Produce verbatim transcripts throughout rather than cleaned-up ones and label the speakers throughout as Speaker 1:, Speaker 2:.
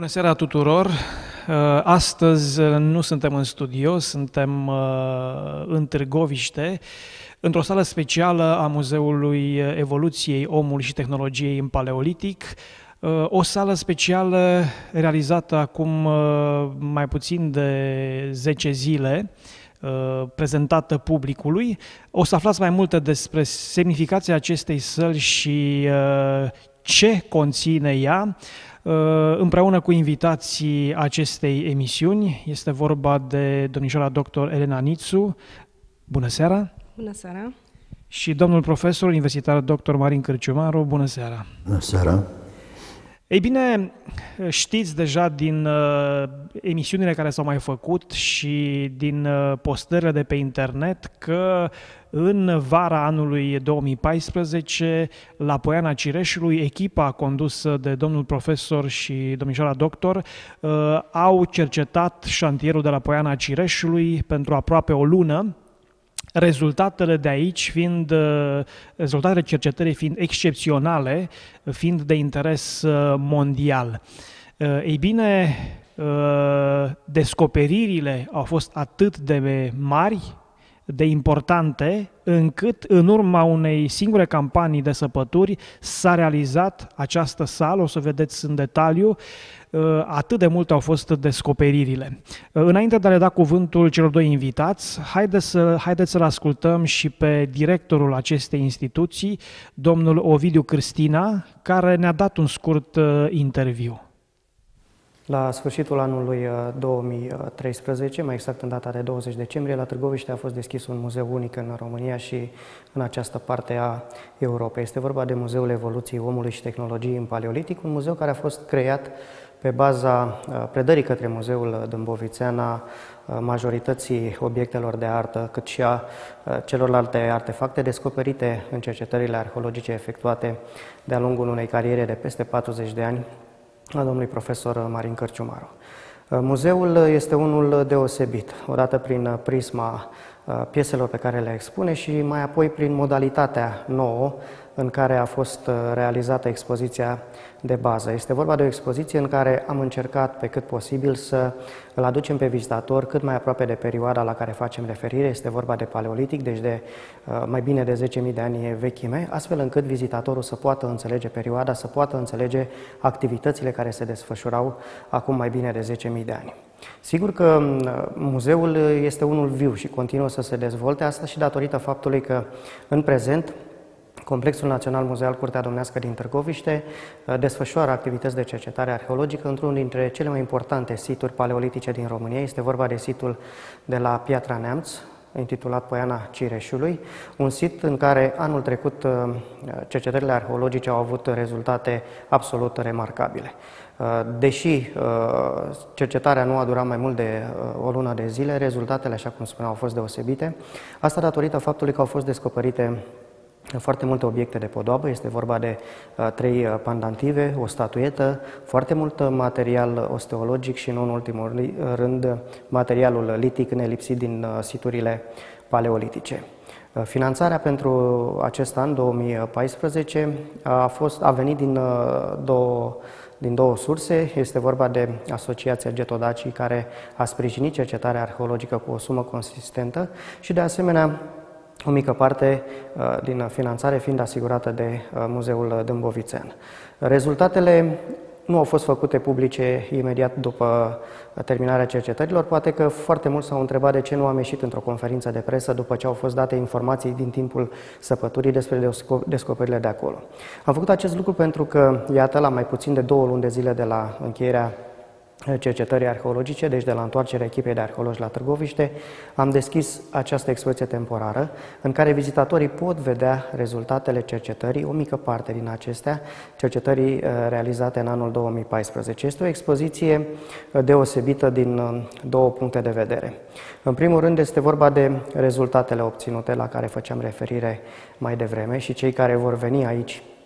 Speaker 1: Bună seara tuturor! Astăzi nu suntem în studio, suntem în Târgoviște, într-o sală specială a Muzeului Evoluției Omului și Tehnologiei în Paleolitic, o sală specială realizată acum mai puțin de zece zile, prezentată publicului. O să aflați mai multe despre semnificația acestei săli și ce conține ea, împreună cu invitații acestei emisiuni. Este vorba de domnișoara doctor Elena Nițu. Bună seara!
Speaker 2: Bună seara!
Speaker 1: Și domnul profesor universitar doctor Marin Cărciumaru. Bună seara!
Speaker 3: Bună seara!
Speaker 1: Ei bine, știți deja din uh, emisiunile care s-au mai făcut și din uh, postările de pe internet că în vara anului două mii paisprezece, la Poiana Cireșului, echipa condusă de domnul profesor și domnișoara doctor uh, au cercetat șantierul de la Poiana Cireșului pentru aproape o lună, rezultatele de aici fiind, rezultatele cercetării fiind excepționale, fiind de interes mondial. Ei bine, descoperirile au fost atât de mari, de importante, încât în urma unei singure campanii de săpături s-a realizat această sală, o să vedeți în detaliu, atât de multe au fost descoperirile. Înainte de a le da cuvântul celor doi invitați, haideți, să, haideți să-l ascultăm și pe directorul acestei instituții, domnul Ovidiu Cârstina, care ne-a dat un scurt interviu.
Speaker 4: La sfârșitul anului două mii treisprezece, mai exact în data de douăzeci decembrie, la Târgoviște a fost deschis un muzeu unic în România și în această parte a Europei. Este vorba de Muzeul Evoluției Omului și Tehnologiei în Paleolitic, un muzeu care a fost creat pe baza predării către Muzeul Dâmbovițean a majorității obiectelor de artă, cât și a celorlalte artefacte descoperite în cercetările arheologice efectuate de-a lungul unei cariere de peste patruzeci de ani a domnului profesor Marin Cărciumaru. Muzeul este unul deosebit, odată prin prisma pieselor pe care le expune și mai apoi prin modalitatea nouă în care a fost realizată expoziția de bază. Este vorba de o expoziție în care am încercat pe cât posibil să îl aducem pe vizitator cât mai aproape de perioada la care facem referire. Este vorba de Paleolitic, deci de mai bine de zece mii de ani vechime, astfel încât vizitatorul să poată înțelege perioada, să poată înțelege activitățile care se desfășurau acum mai bine de zece mii de ani. Sigur că muzeul este unul viu și continuă să se dezvolte, asta și datorită faptului că în prezent Complexul Național Muzeal Curtea Domnească din Târgoviște desfășoară activități de cercetare arheologică într-unul dintre cele mai importante situri paleolitice din România. Este vorba de situl de la Piatra Neamț, intitulat Poiana Cireșului, un sit în care anul trecut cercetările arheologice au avut rezultate absolut remarcabile. Deși cercetarea nu a durat mai mult de o lună de zile, rezultatele, așa cum spuneam, au fost deosebite. Asta datorită faptului că au fost descoperite foarte multe obiecte de podoabă, este vorba de uh, trei pandantive, o statuetă, foarte mult material osteologic și, nu în ultimul rând, materialul litic nelipsit din uh, siturile paleolitice. Uh, finanțarea pentru acest an, două mii paisprezece, a, fost, a venit din, uh, două, din două surse. Este vorba de Asociația Getodacii, care a sprijinit cercetarea arheologică cu o sumă consistentă și, de asemenea, o mică parte uh, din finanțare fiind asigurată de uh, Muzeul Dâmbovițean. Rezultatele nu au fost făcute publice imediat după terminarea cercetărilor. Poate că foarte mulți s-au întrebat de ce nu am ieșit într-o conferință de presă după ce au fost date informații din timpul săpăturii despre descoperirile de acolo. Am făcut acest lucru pentru că, iată, la mai puțin de două luni de zile de la încheierea cercetării arheologice, deci de la întoarcerea echipei de arheologi la Târgoviște, am deschis această expoziție temporară în care vizitatorii pot vedea rezultatele cercetării, o mică parte din acestea, cercetării realizate în anul două mii paisprezece. Este o expoziție deosebită din două puncte de vedere. În primul rând este vorba de rezultatele obținute la care făceam referire mai devreme și cei care vor veni aici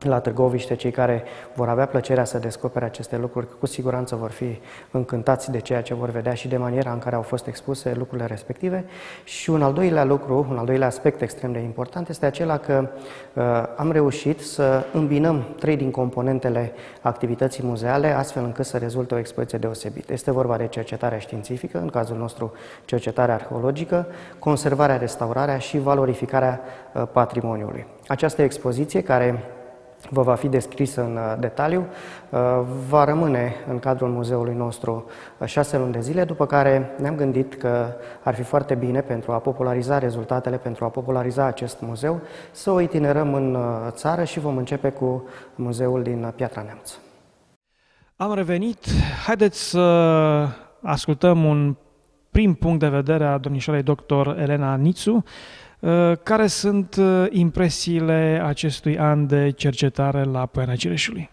Speaker 4: la Târgoviște, cei care vor avea plăcerea să descopere aceste lucruri, cu siguranță vor fi încântați de ceea ce vor vedea și de maniera în care au fost expuse lucrurile respective. Și un al doilea lucru, un al doilea aspect extrem de important este acela că uh, am reușit să îmbinăm trei din componentele activității muzeale, astfel încât să rezulte o expoziție deosebită. Este vorba de cercetarea științifică, în cazul nostru cercetarea arheologică, conservarea, restaurarea și valorificarea uh, patrimoniului. Această expoziție, care vă va fi descrisă în detaliu, va rămâne în cadrul muzeului nostru șase luni de zile, după care ne-am gândit că ar fi foarte bine, pentru a populariza rezultatele, pentru a populariza acest muzeu, să o itinerăm în țară și vom începe cu muzeul din Piatra Neamț.
Speaker 1: Am revenit. Haideți să ascultăm un prim punct de vedere a domnișoarei doctor Elena Nițu. Care sunt impresiile acestui an de cercetare la Poiana Cireșului?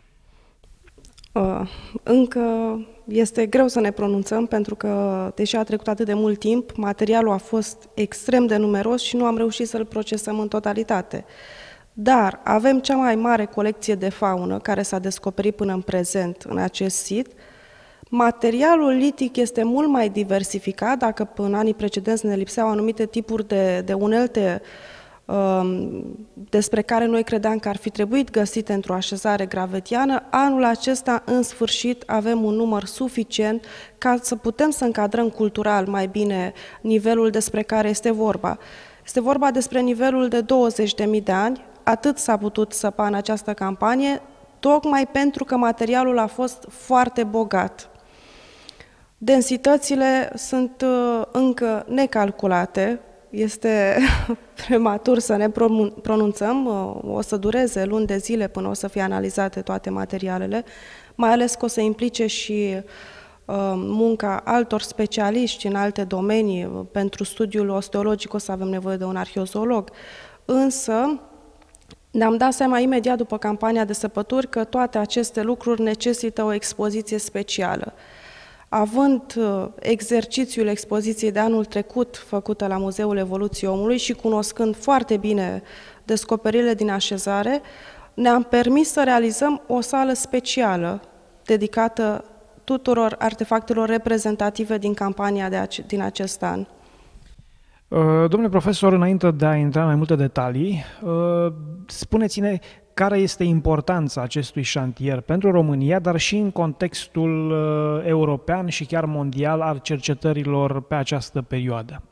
Speaker 2: Încă este greu să ne pronunțăm, pentru că, deși a trecut atât de mult timp, materialul a fost extrem de numeros și nu am reușit să-l procesăm în totalitate. Dar avem cea mai mare colecție de faună care s-a descoperit până în prezent în acest sit. Materialul litic este mult mai diversificat. Dacă în anii precedenți ne lipseau anumite tipuri de, de unelte um, despre care noi credeam că ar fi trebuit găsite într-o așezare gravetiană, anul acesta, în sfârșit, avem un număr suficient ca să putem să încadrăm cultural mai bine nivelul despre care este vorba. Este vorba despre nivelul de douăzeci de mii de ani, atât s-a putut săpa în această campanie, tocmai pentru că materialul a fost foarte bogat. Densitățile sunt încă necalculate, este prematur să ne pronunțăm, o să dureze luni de zile până o să fie analizate toate materialele, mai ales că o să implice și munca altor specialiști în alte domenii. Pentru studiul osteologic o să avem nevoie de un arheozoolog, însă ne-am dat seama imediat după campania de săpături că toate aceste lucruri necesită o expoziție specială. Având exercițiul expoziției de anul trecut făcută la Muzeul Evoluției Omului și cunoscând foarte bine descoperirile din așezare, ne-am permis să realizăm o sală specială dedicată tuturor artefactelor reprezentative din campania de ace- din acest an.
Speaker 1: Domnule profesor, înainte de a intra în mai multe detalii, spuneți-ne care este importanța acestui șantier pentru România, dar și în contextul european și chiar mondial al cercetărilor pe această perioadă.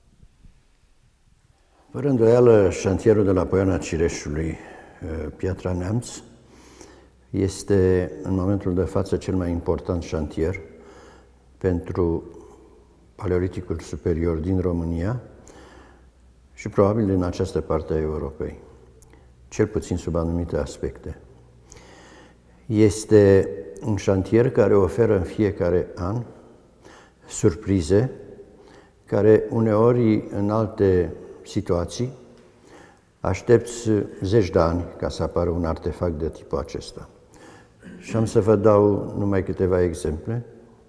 Speaker 3: Fără îndoială, șantierul de la Poiana Cireșului, Piatra Neamț, este în momentul de față cel mai important șantier pentru Paleoliticul superior din România și probabil din această parte a Europei, cel puțin sub anumite aspecte. Este un șantier care oferă în fiecare an surprize, care uneori în alte situații aștepți zeci de ani ca să apară un artefact de tipul acesta. Și am să vă dau numai câteva exemple.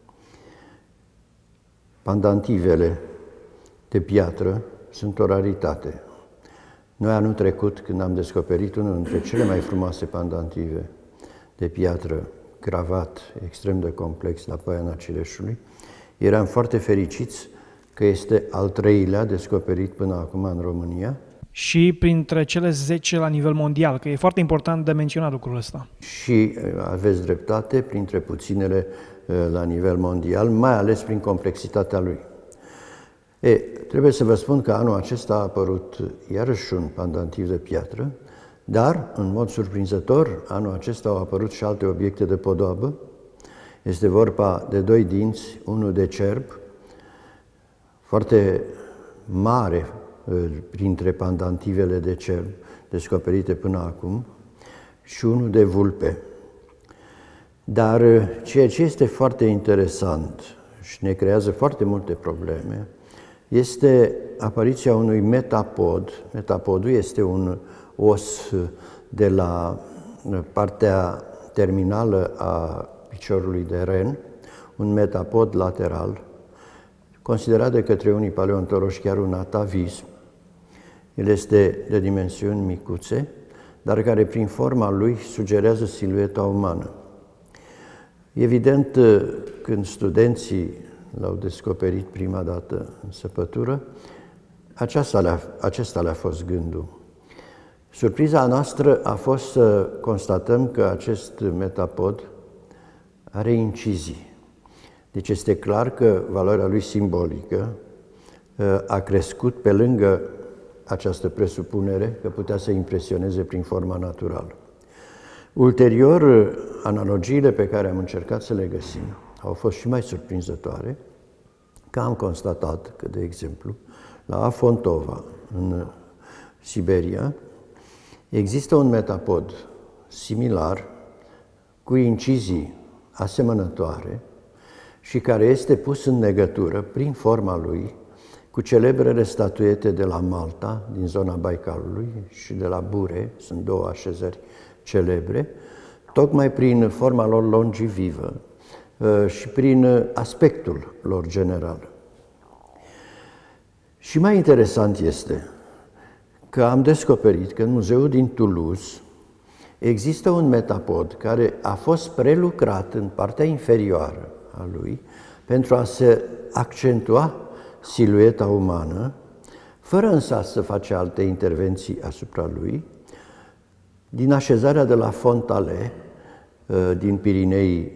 Speaker 3: Pandantivele de piatră sunt o raritate. Noi anul trecut, când am descoperit unul dintre cele mai frumoase pandantive de piatră, gravat, extrem de complex, la Poiana Cireșului, eram foarte fericiți că este al treilea descoperit până acum în România.
Speaker 1: Și printre cele zece la nivel mondial, că e foarte important de menționat lucrul ăsta.
Speaker 3: Și aveți dreptate, printre puținele la nivel mondial, mai ales prin complexitatea lui. E, trebuie să vă spun că anul acesta a apărut iarăși un pandantiv de piatră, dar, în mod surprinzător, anul acesta au apărut și alte obiecte de podoabă. Este vorba de doi dinți, unul de cerb, foarte mare printre pandantivele de cerb descoperite până acum, și unul de vulpe. Dar ceea ce este foarte interesant și ne creează foarte multe probleme este apariția unui metapod. Metapodul este un os de la partea terminală a piciorului de ren, un metapod lateral, considerat de către unii paleontologi chiar un atavism. El este de dimensiuni micuțe, dar care prin forma lui sugerează silueta umană. Evident, când studenții l-au descoperit prima dată în săpătură, aceasta le-a, acesta le-a fost gândul. Surpriza noastră a fost să constatăm că acest metapod are incizii. Deci este clar că valoarea lui simbolică a crescut pe lângă această presupunere că putea să impresioneze prin forma naturală. Ulterior, analogiile pe care am încercat să le găsim au fost și mai surprinzătoare, că am constatat că, de exemplu, la Afontova, în Siberia, există un metapod similar, cu incizii asemănătoare și care este pus în legătură, prin forma lui, cu celebrele statuete de la Malta, din zona Baicalului, și de la Bure, sunt două așezări celebre, tocmai prin forma lor longivivă și prin aspectul lor general. Și mai interesant este că am descoperit că în muzeul din Toulouse există un metapod care a fost prelucrat în partea inferioară a lui pentru a se accentua silueta umană, fără însă să face alte intervenții asupra lui, din așezarea de la Fontale, din Pirinei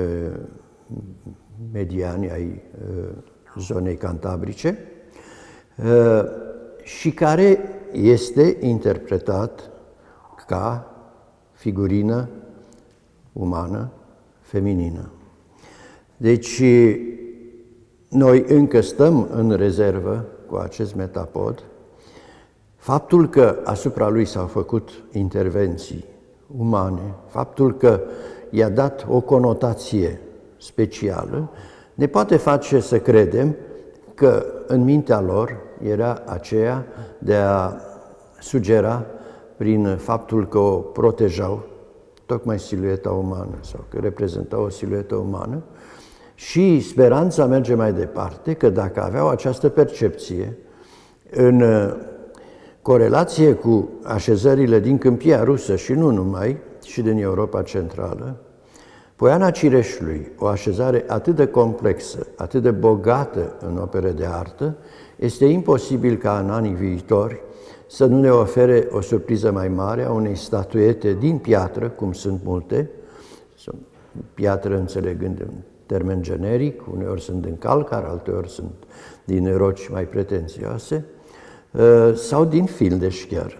Speaker 3: mediani ai zonei cantabrice, și care este interpretat ca figurină umană feminină. Deci, noi încă stăm în rezervă cu acest metapod. Faptul că asupra lui s-au făcut intervenții umane, faptul că i-a dat o conotație specială, ne poate face să credem că în mintea lor era aceea de a sugera, prin faptul că o protejau, tocmai silueta umană sau că reprezentau o siluetă umană, și speranța merge mai departe că dacă aveau această percepție în corelație cu așezările din Câmpia Rusă și nu numai, și din Europa Centrală, Poiana Cireșului, o așezare atât de complexă, atât de bogată în opere de artă, este imposibil ca în anii viitori să nu ne ofere o surpriză mai mare a unei statuete din piatră, cum sunt multe, sunt piatră înțelegând în termen generic, uneori sunt din calcar, alteori sunt din roci mai pretențioase, sau din fildeș chiar.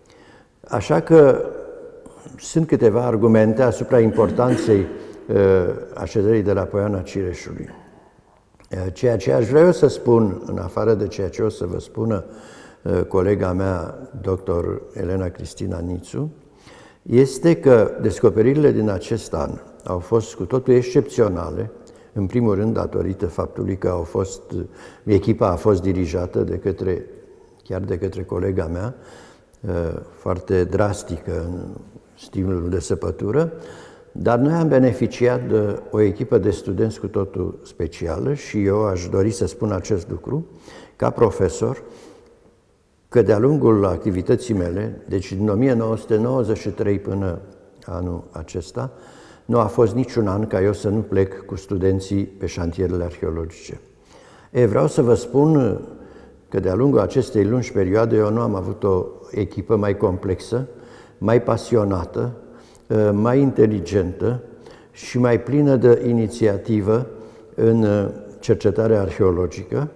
Speaker 3: Așa că sunt câteva argumente asupra importanței așezării de la Poiana Cireșului. Ceea ce aș vrea eu să spun, în afară de ceea ce o să vă spună colega mea, doctor Elena Cristina Nițu, este că descoperirile din acest an au fost cu totul excepționale, în primul rând datorită faptului că au fost, echipa a fost dirijată de către, chiar de către colega mea, foarte drastică în stilul de săpătură, dar noi am beneficiat de o echipă de studenți cu totul specială și eu aș dori să spun acest lucru ca profesor, că de-a lungul activității mele, deci din o mie nouă sute nouăzeci și trei până anul acesta, nu a fost niciun an ca eu să nu plec cu studenții pe șantierele arheologice. E, vreau să vă spun că de-a lungul acestei lungi perioade eu nu am avut o echipă mai complexă, mai pasionată, mai inteligentă și mai plină de inițiativă în cercetarea arheologică,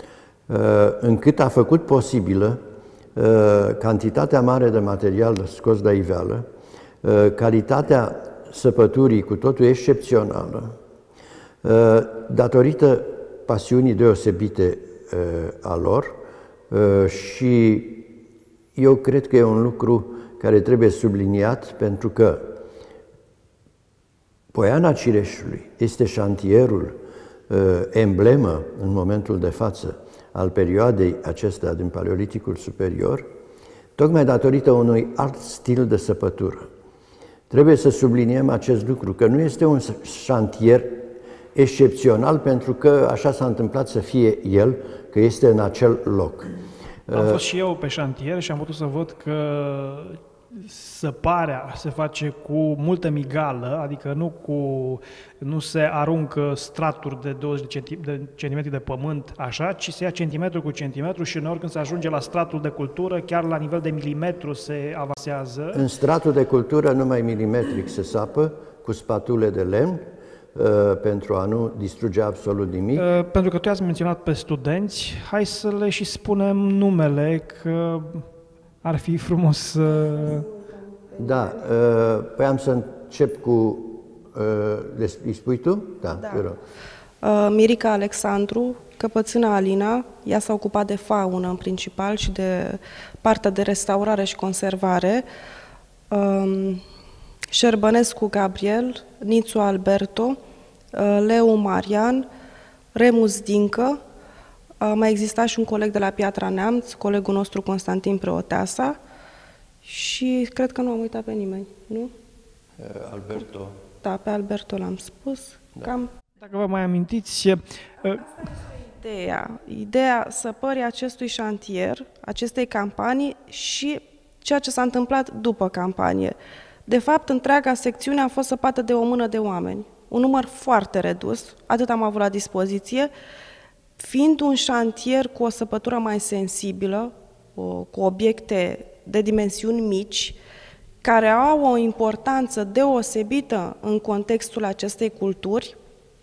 Speaker 3: încât a făcut posibilă cantitatea mare de material scos de iveală, calitatea săpăturii cu totul excepțională, datorită pasiunii deosebite a lor, și eu cred că e un lucru care trebuie subliniat, pentru că Poiana Cireșului este șantierul emblemă în momentul de față al perioadei acestea din Paleoliticul Superior, tocmai datorită unui alt stil de săpătură. Trebuie să subliniem acest lucru, că nu este un șantier excepțional pentru că așa s-a întâmplat să fie el, că este în acel loc.
Speaker 1: Am fost și eu pe șantier și am putut să văd că săparea se face cu multă migală, adică nu, cu, nu se aruncă straturi de douăzeci de centimetri de pământ așa, ci se ia centimetru cu centimetru și uneori când se ajunge la stratul de cultură, chiar la nivel de milimetru se avansează.
Speaker 3: În stratul de cultură numai milimetric se sapă cu spatule de lemn, pentru a nu distruge absolut nimic.
Speaker 1: Pentru că tu ați menționat pe studenți, hai să le și spunem numele, că ar fi frumos să...
Speaker 3: Da, păi am să încep cu... Îi spui tu? Da,
Speaker 2: da.
Speaker 3: te rog.
Speaker 2: Mirica Alexandru, căpățâna Alina, ea s-a ocupat de faună în principal și de partea de restaurare și conservare. Șerbănescu Gabriel, Nițu Alberto, Leu Marian, Remus Dincă, mai exista și un coleg de la Piatra Neamț, colegul nostru Constantin Preoteasa și cred că nu am uitat pe nimeni, nu?
Speaker 3: Alberto.
Speaker 2: Da, pe Alberto l-am spus.
Speaker 3: Da.
Speaker 2: Cam...
Speaker 1: Dacă vă mai amintiți...
Speaker 2: Ideea, ideea săpării acestui șantier, acestei campanii și ceea ce s-a întâmplat după campanie. De fapt, întreaga secțiune a fost săpată de o mână de oameni. Un număr foarte redus, atât am avut la dispoziție, fiind un șantier cu o săpătură mai sensibilă, cu obiecte de dimensiuni mici, care au o importanță deosebită în contextul acestei culturi,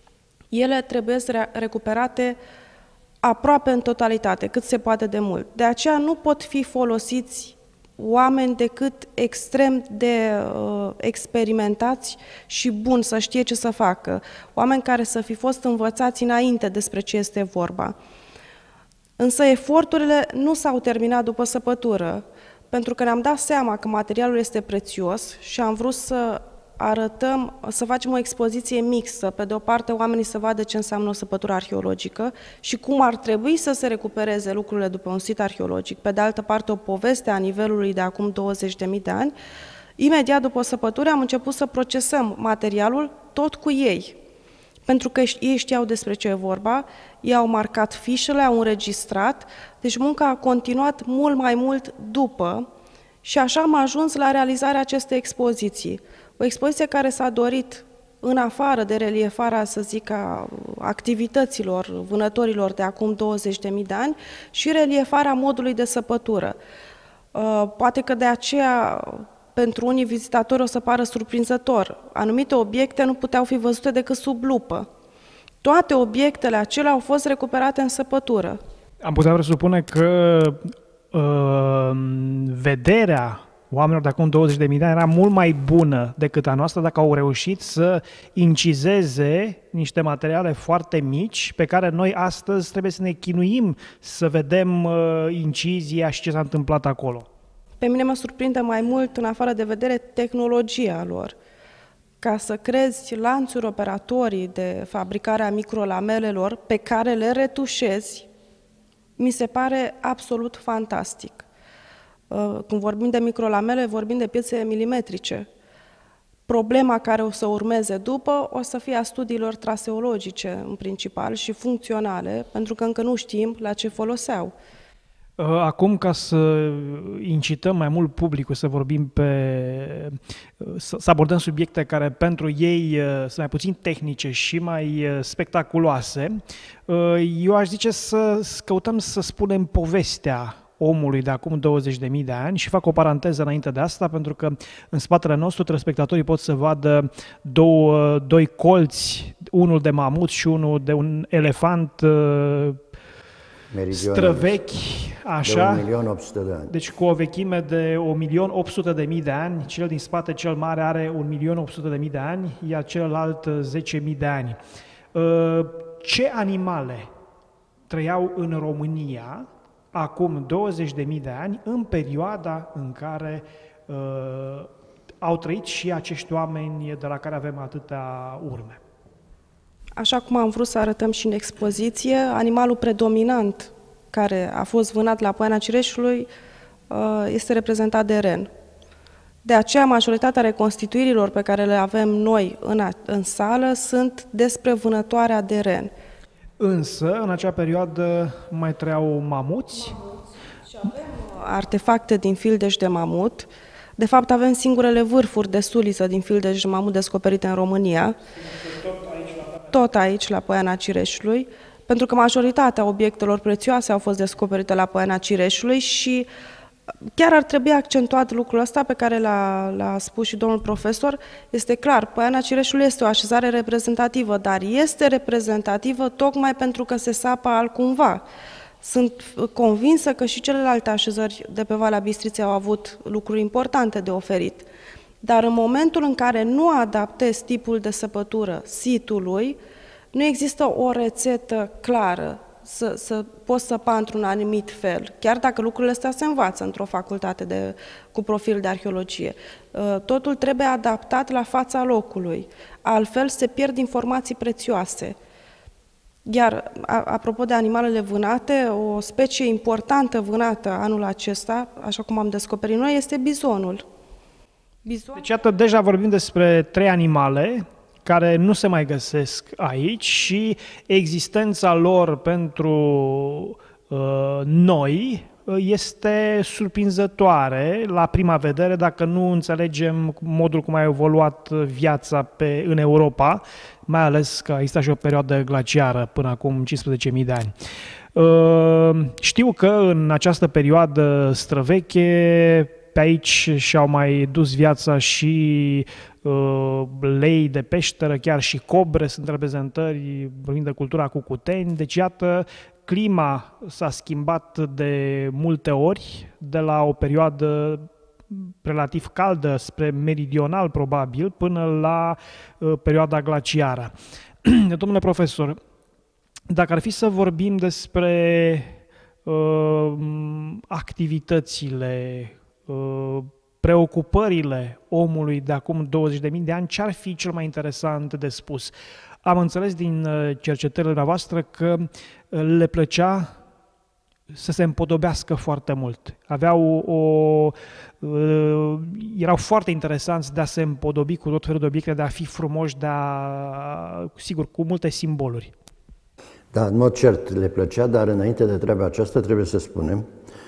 Speaker 2: ele trebuie recuperate aproape în totalitate, cât se poate de mult. De aceea nu pot fi folosiți oameni decât extrem de uh, experimentați și buni să știe ce să facă. Oameni care să fi fost învățați înainte despre ce este vorba. Însă eforturile nu s-au terminat după săpătură, pentru că ne-am dat seama că materialul este prețios și am vrut să arătăm, să facem o expoziție mixtă. Pe de o parte, oamenii să vadă ce înseamnă o săpătură arheologică și cum ar trebui să se recupereze lucrurile după un sit arheologic. Pe de altă parte, o poveste a nivelului de acum douăzeci de mii de ani. Imediat după săpătură am început să procesăm materialul tot cu ei, pentru că ei știau despre ce e vorba, ei au marcat fișele, au înregistrat, deci munca a continuat mult mai mult după și așa am ajuns la realizarea acestei expoziții. O expoziție care s-a dorit în afară de reliefarea, să zic, a activităților vânătorilor de acum douăzeci de mii de ani și reliefarea modului de săpătură. Poate că de aceea, pentru unii vizitatori o să pară surprinzător. Anumite obiecte nu puteau fi văzute decât sub lupă. Toate obiectele acelea au fost recuperate în săpătură.
Speaker 1: Am putea presupune că uh, vederea oamenilor de acum douăzeci de mii de ani era mult mai bună decât a noastră dacă au reușit să incizeze niște materiale foarte mici pe care noi astăzi trebuie să ne chinuim să vedem uh, incizia și ce s-a întâmplat acolo.
Speaker 2: Pe mine mă surprinde mai mult, în afară de vedere, tehnologia lor. Ca să crezi lanțuri operatorii de fabricare a microlamelelor pe care le retușezi, mi se pare absolut fantastic. Când vorbim de microlamele, vorbim de piețe milimetrice. Problema care o să urmeze după o să fie a studiilor traseologice, în principal, și funcționale, pentru că încă nu știm la ce foloseau.
Speaker 1: Acum, ca să incităm mai mult publicul să vorbim pe... să abordăm subiecte care pentru ei sunt mai puțin tehnice și mai spectaculoase, eu aș zice să căutăm să spunem povestea omului de acum douăzeci de mii de ani și fac o paranteză înainte de asta, pentru că în spatele nostru telespectatorii pot să vadă două, doi colți, unul de mamut și unul de un elefant străvechi, așa,
Speaker 3: de un milion opt sute de ani.
Speaker 1: Deci cu o vechime de un milion opt sute de mii de ani, cel din spate cel mare are un milion opt sute de mii de ani, iar celălalt zece mii de ani. Ce animale trăiau în România acum douăzeci de mii de ani, în perioada în care uh, au trăit și acești oameni de la care avem atâtea urme?
Speaker 2: Așa cum am vrut să arătăm și în expoziție, animalul predominant care a fost vânat la Poiana Cireșului uh, este reprezentat de ren. De aceea, majoritatea reconstituirilor pe care le avem noi în, a, în sală sunt despre vânătoarea de ren.
Speaker 1: Însă, în acea perioadă mai trăiau mamuți.
Speaker 2: Și avem artefacte din fildeș de mamut, De fapt, avem singurele vârfuri de suliță din Fildeș Mamut descoperite în România. Tot aici, la Poiana Cireșului, pentru că majoritatea obiectelor prețioase au fost descoperite la Poiana Cireșului și chiar ar trebui accentuat lucrul ăsta pe care l-a spus și domnul profesor. Este clar, Poiana Cireșului este o așezare reprezentativă, dar este reprezentativă tocmai pentru că se sapă altcumva. Sunt convinsă că și celelalte așezări de pe Valea Bistriței au avut lucruri importante de oferit. Dar în momentul în care nu adaptezi tipul de săpătură sitului, nu există o rețetă clară să, să poți săpa într-un anumit fel, chiar dacă lucrurile astea se învață într-o facultate de, cu profil de arheologie. Totul trebuie adaptat la fața locului, altfel se pierd informații prețioase. Iar, apropo de animalele vânate, o specie importantă vânată anul acesta, așa cum am descoperit noi, este bizonul.
Speaker 1: Bizon... Deci, iată, deja vorbim despre trei animale care nu se mai găsesc aici și existența lor pentru uh, noi este surprinzătoare la prima vedere dacă nu înțelegem modul cum a evoluat viața pe, în Europa, mai ales că există și o perioadă glaciară până acum cincisprezece mii de ani. Uh, știu că în această perioadă străveche pe aici și-au mai dus viața și uh, lei de peșteră, chiar și cobre sunt reprezentări, vorbind de cultura Cucuteni. Deci, iată, clima s-a schimbat de multe ori, de la o perioadă relativ caldă spre meridional, probabil, până la uh, perioada glaciară. Domnule profesor, dacă ar fi să vorbim despre uh, activitățile, preocupările omului de acum douăzeci de mii de ani, ce ar fi cel mai interesant de spus? Am înțeles din cercetările voastre că le plăcea să se împodobească foarte mult. Aveau o, erau foarte interesanți de a se împodobi cu tot felul de obiecte, de a fi frumoși, de a, sigur, cu multe simboluri.
Speaker 3: Da, în mod cert le plăcea, dar înainte de treaba aceasta trebuie să spunem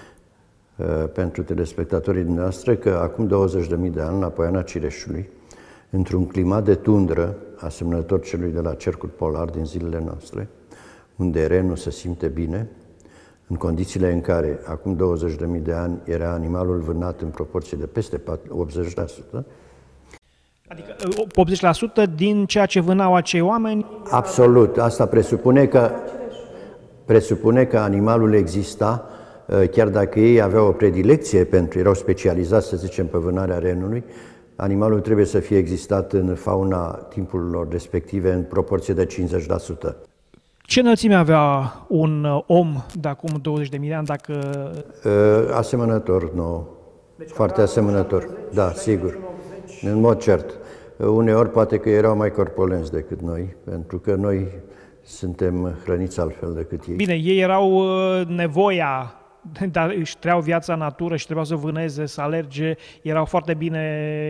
Speaker 3: pentru telespectatorii dumneavoastră că acum douăzeci de mii de ani, la Poiana Cireșului, într-un climat de tundră, asemănător celui de la cercul polar din zilele noastre, unde renul se simte bine, în condițiile în care, acum douăzeci de mii de ani, era animalul vânat în proporție de peste optzeci la sută.
Speaker 1: Adică optzeci la sută din ceea ce vânau acei oameni?
Speaker 3: Absolut. Asta presupune că, presupune că animalul exista, chiar dacă ei aveau o predilecție pentru, erau specializați, să zicem, pe vânarea renului, animalul trebuie să fie existat în fauna timpurilor respective în proporție de cincizeci la sută.
Speaker 1: Ce înălțime avea un om de acum douăzeci de mii de ani dacă...
Speaker 3: Asemănător nou. Deci foarte asemănător. Da, sigur. În mod cert. Uneori poate că erau mai corpulenți decât noi, pentru că noi suntem hrăniți altfel decât ei.
Speaker 1: Bine, ei erau nevoia, dar își trăiau viața în natură și trebuiau să vâneze, să alerge, erau foarte bine...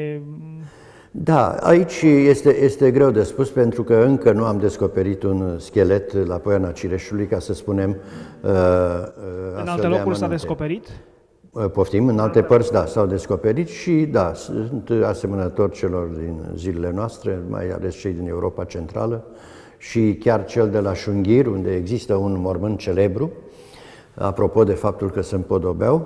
Speaker 3: Da, aici este, este greu de spus, pentru că încă nu am descoperit un schelet la Poiana Cireșului, ca să spunem... Uh,
Speaker 1: în alte locuri s-a descoperit?
Speaker 3: Poftim, în alte părți, da, s-au descoperit și, da, sunt asemănători celor din zilele noastre, mai ales cei din Europa Centrală și chiar cel de la Șunghir, unde există un mormânt celebru, apropo de faptul că se împodobeau.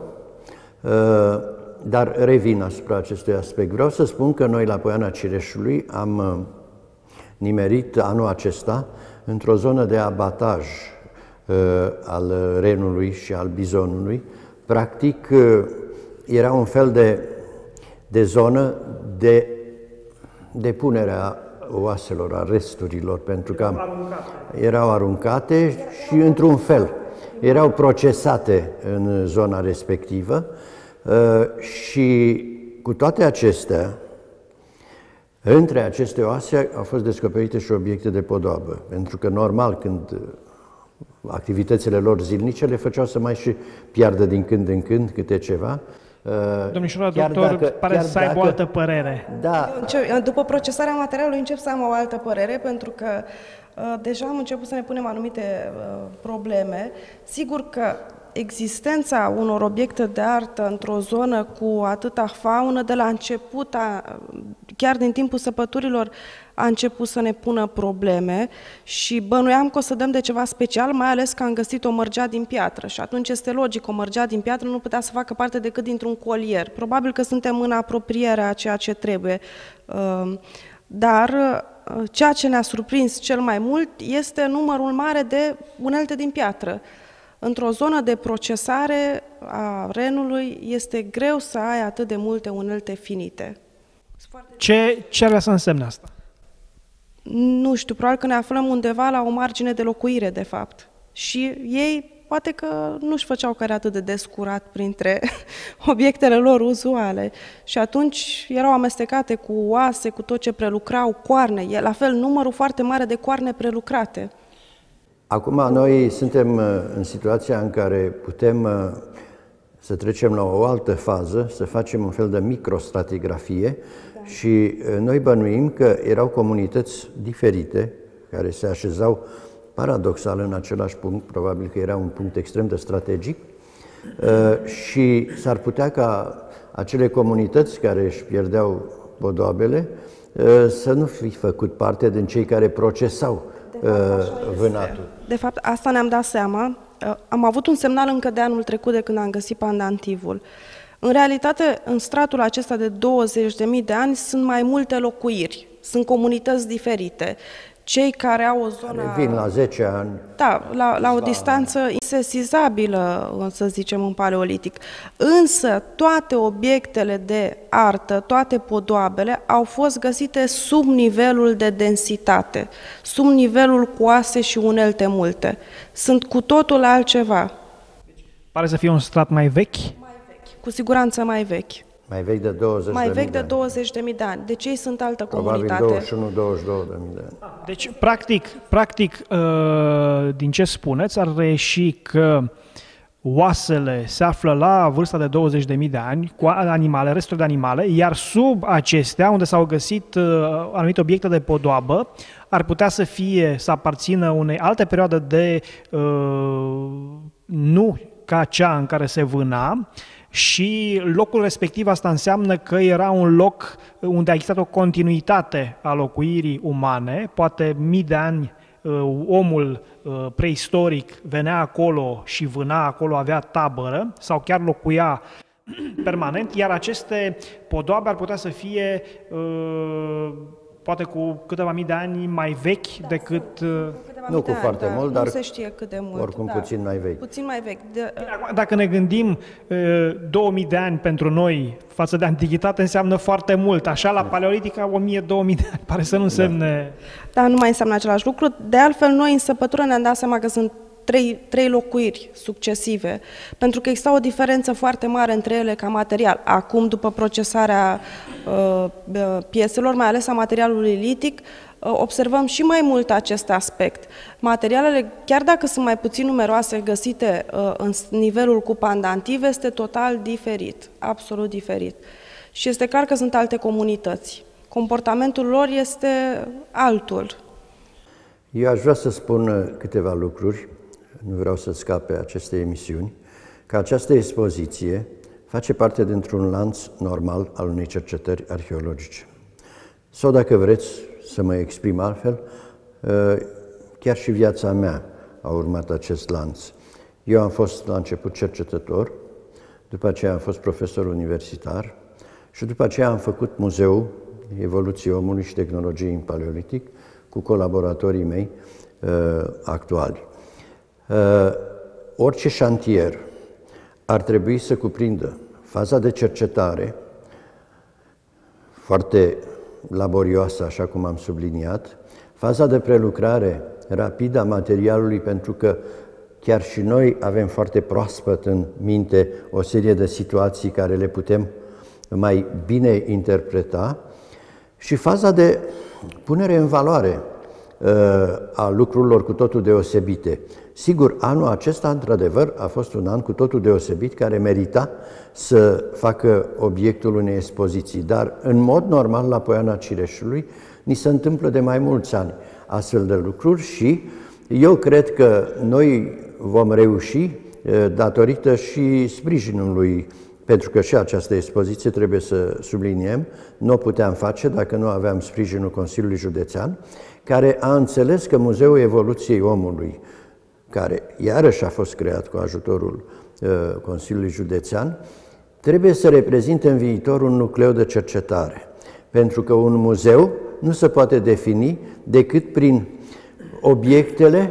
Speaker 3: Dar revin asupra acestui aspect. Vreau să spun că noi la Poiana Cireșului am nimerit anul acesta într-o zonă de abataj al renului și al bizonului. Practic, era un fel de, de zonă de depunere a oaselor, a resturilor, pentru că erau aruncate și, într-un fel, erau procesate în zona respectivă și, cu toate acestea, între aceste oase au fost descoperite și obiecte de podoabă, pentru că, normal, când activitățile lor zilnice le făceau să mai și piardă din când în când câte ceva.
Speaker 1: Domnișoara doctor, dacă, pare să aibă o altă părere.
Speaker 3: Da.
Speaker 2: Eu, după procesarea materialului încep să am o altă părere, pentru că uh, deja am început să ne punem anumite uh, probleme. Sigur că existența unor obiecte de artă într-o zonă cu atâta faună, de la început, a, chiar din timpul săpăturilor, a început să ne pună probleme și bănuiam că o să dăm de ceva special, mai ales că am găsit o mărgea din piatră și atunci este logic, o mărgea din piatră nu putea să facă parte decât dintr-un colier. Probabil că suntem în apropierea a ceea ce trebuie, dar ceea ce ne-a surprins cel mai mult este numărul mare de unelte din piatră. Într-o zonă de procesare a renului este greu să ai atât de multe unelte finite.
Speaker 1: Ce, ce ar vrea să însemne asta?
Speaker 2: Nu știu, probabil că ne aflăm undeva la o margine de locuire, de fapt. Și ei poate că nu-și făceau care atât de descurat printre obiectele lor uzuale. Și atunci erau amestecate cu oase, cu tot ce prelucrau, coarne. E la fel numărul foarte mare de coarne prelucrate.
Speaker 3: Acum noi suntem în situația în care putem să trecem la o altă fază, să facem un fel de microstratigrafie, da. Și noi bănuim că erau comunități diferite care se așezau paradoxal în același punct, probabil că era un punct extrem de strategic și s-ar putea ca acele comunități care își pierdeau podoabele să nu fi făcut parte din cei care procesau de fapt, vânatul.
Speaker 2: De fapt, asta ne-am dat seama. Am avut un semnal încă de anul trecut de când am găsit pandantivul. În realitate, în stratul acesta de douăzeci de mii de ani sunt mai multe locuiri, sunt comunități diferite. Cei care au o zonă...
Speaker 3: Care vin la zece ani.
Speaker 2: Da, la, la o distanță insesizabilă, să zicem, în paleolitic. Însă, toate obiectele de artă, toate podoabele, au fost găsite sub nivelul de densitate, sub nivelul cu oase și unelte multe. Sunt cu totul altceva.
Speaker 1: Pare să fie un strat mai vechi?
Speaker 2: Mai vechi. Cu siguranță mai vechi.
Speaker 3: Mai vechi de douăzeci
Speaker 2: Mai
Speaker 3: de
Speaker 2: vechi de
Speaker 3: ani.
Speaker 2: douăzeci de mii de ani. Deci ei sunt altă
Speaker 3: Probabil
Speaker 2: comunitate.
Speaker 3: douăzeci și unu douăzeci și doi de mii de ani.
Speaker 1: Deci, practic, practic, din ce spuneți, ar reieși că oasele se află la vârsta de douăzeci de mii de ani, cu animale, restul de animale, iar sub acestea, unde s-au găsit anumite obiecte de podoabă, ar putea să fie, să aparțină unei alte perioade de, nu ca cea în care se vâna, și locul respectiv asta înseamnă că era un loc unde a existat o continuitate a locuirii umane, poate mii de ani omul preistoric venea acolo și vâna acolo, avea tabără sau chiar locuia permanent, iar aceste podoabe ar putea să fie poate cu câteva mii de ani mai vechi da, decât...
Speaker 3: Nu cu foarte
Speaker 2: ani,
Speaker 3: mult,
Speaker 2: dar
Speaker 3: dar
Speaker 2: nu se știe cât de mult.
Speaker 3: Oricum
Speaker 2: da.
Speaker 3: puțin mai vechi.
Speaker 2: Puțin mai vechi. De...
Speaker 1: Dacă ne gândim, două mii de ani pentru noi față de antichitate înseamnă foarte mult. Așa, la paleolitica, o mie două mii de ani pare să nu însemne...
Speaker 2: Da, da nu mai înseamnă același lucru. De altfel, noi în săpătură ne-am dat seama că sunt Trei, trei locuiri succesive, pentru că exista o diferență foarte mare între ele ca material. Acum, după procesarea uh, pieselor, mai ales a materialului litic, uh, observăm și mai mult acest aspect. Materialele, chiar dacă sunt mai puțin numeroase găsite uh, în nivelul cu pandantiv, este total diferit, absolut diferit. Și este clar că sunt alte comunități. Comportamentul lor este altul.
Speaker 3: Eu aș vrea să spun câteva lucruri. Nu vreau să scape acestei emisiuni, că această expoziție face parte dintr-un lanț normal al unei cercetări arheologice. Sau, dacă vreți să mă exprim altfel, chiar și viața mea a urmat acest lanț. Eu am fost la început cercetător, după aceea am fost profesor universitar și după aceea am făcut Muzeul Evoluției Omului și Tehnologiei în Paleolitic cu colaboratorii mei actuali. Uh, orice șantier ar trebui să cuprindă faza de cercetare, foarte laborioasă, așa cum am subliniat, faza de prelucrare rapidă a materialului, pentru că chiar și noi avem foarte proaspăt în minte o serie de situații care le putem mai bine interpreta, și faza de punere în valoare uh, a lucrurilor cu totul deosebite. Sigur, anul acesta, într-adevăr, a fost un an cu totul deosebit, care merita să facă obiectul unei expoziții, dar în mod normal la Poiana Cireșului ni se întâmplă de mai mulți ani astfel de lucruri și eu cred că noi vom reuși datorită și sprijinului, pentru că și această expoziție, trebuie să subliniem, nu o puteam face dacă nu aveam sprijinul Consiliului Județean, care a înțeles că Muzeul Evoluției Omului, care iarăși a fost creat cu ajutorul uh, Consiliului Județean, trebuie să reprezinte în viitor un nucleu de cercetare. Pentru că un muzeu nu se poate defini decât prin obiectele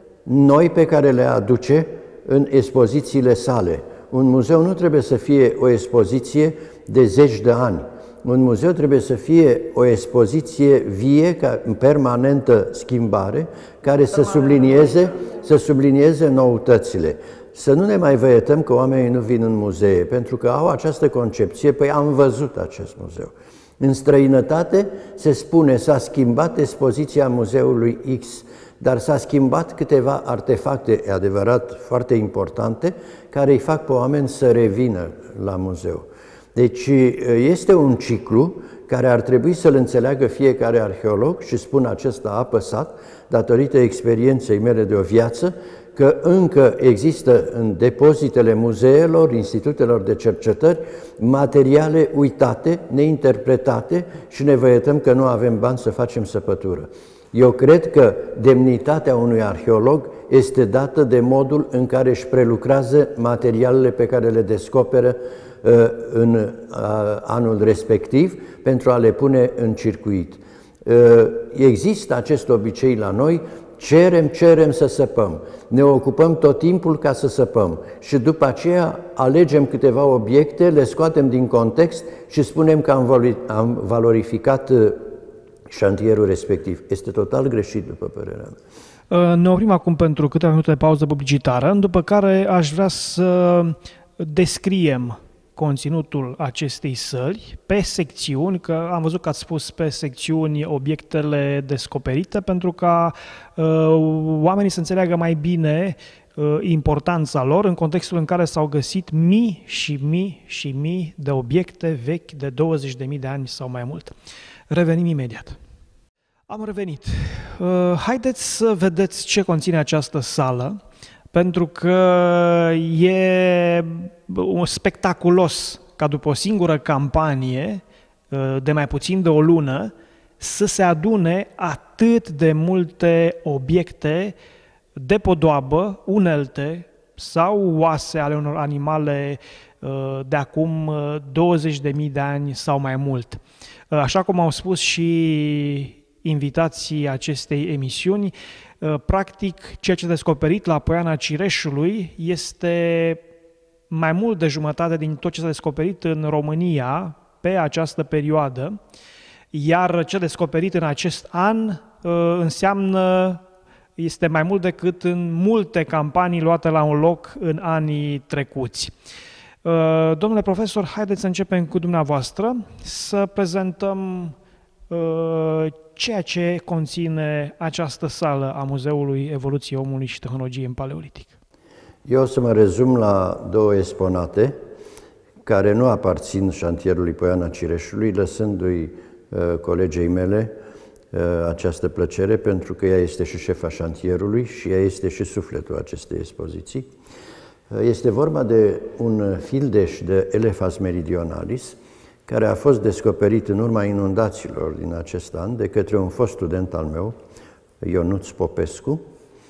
Speaker 3: noi pe care le aduce în expozițiile sale. Un muzeu nu trebuie să fie o expoziție de zeci de ani. Un muzeu trebuie să fie o expoziție vie, ca, în permanentă schimbare, care să sublinieze, să sublinieze noutățile. Să nu ne mai văietăm că oamenii nu vin în muzee, pentru că au această concepție, păi am văzut acest muzeu. În străinătate se spune, s-a schimbat expoziția muzeului X, dar s-a schimbat câteva artefacte, e adevărat, foarte importante, care îi fac pe oameni să revină la muzeu. Deci este un ciclu care ar trebui să-l înțeleagă fiecare arheolog și spun acesta apăsat, datorită experienței mele de o viață, că încă există în depozitele muzeelor, institutelor de cercetări, materiale uitate, neinterpretate și ne văietăm că nu avem bani să facem săpătură. Eu cred că demnitatea unui arheolog este dată de modul în care își prelucrează materialele pe care le descoperă uh, în uh, anul respectiv pentru a le pune în circuit. Uh, există acest obicei la noi, cerem, cerem să săpăm, ne ocupăm tot timpul ca să săpăm și după aceea alegem câteva obiecte, le scoatem din context și spunem că am valorificat șantierul respectiv. Este total greșit, după părerea mea.
Speaker 1: Ne oprim acum pentru câteva minute de pauză publicitară, după care aș vrea să descriem conținutul acestei săli pe secțiuni, că am văzut că ați spus pe secțiuni obiectele descoperite, pentru ca uh, oamenii să înțeleagă mai bine uh, importanța lor în contextul în care s-au găsit mii și mii și mii de obiecte vechi de douăzeci de mii de ani sau mai mult. Revenim imediat. Am revenit. Uh, haideți să vedeți ce conține această sală, pentru că e spectaculos ca după o singură campanie de mai puțin de o lună să se adune atât de multe obiecte de podoabă, unelte sau oase ale unor animale de acum douăzeci de mii de ani sau mai mult. Așa cum au spus și invitații acestei emisiuni, practic, ceea ce a descoperit la Poiana Cireșului este mai mult de jumătate din tot ce s-a descoperit în România pe această perioadă, iar ce a descoperit în acest an înseamnă, este mai mult decât în multe campanii luate la un loc în anii trecuți. Domnule profesor, haideți să începem cu dumneavoastră, să prezentăm ceea ce conține această sală a Muzeului Evoluției Omului și Tehnologiei în Paleolitic.
Speaker 3: Eu o să mă rezum la două exponate care nu aparțin șantierului Poiana Cireșului, lăsându-i uh, colegei mele uh, această plăcere, pentru că ea este și șefa șantierului și ea este și sufletul acestei expoziții. Uh, este vorba de un fildeș de Elephas meridionalis, care a fost descoperit în urma inundațiilor din acest an de către un fost student al meu, Ionuț Popescu,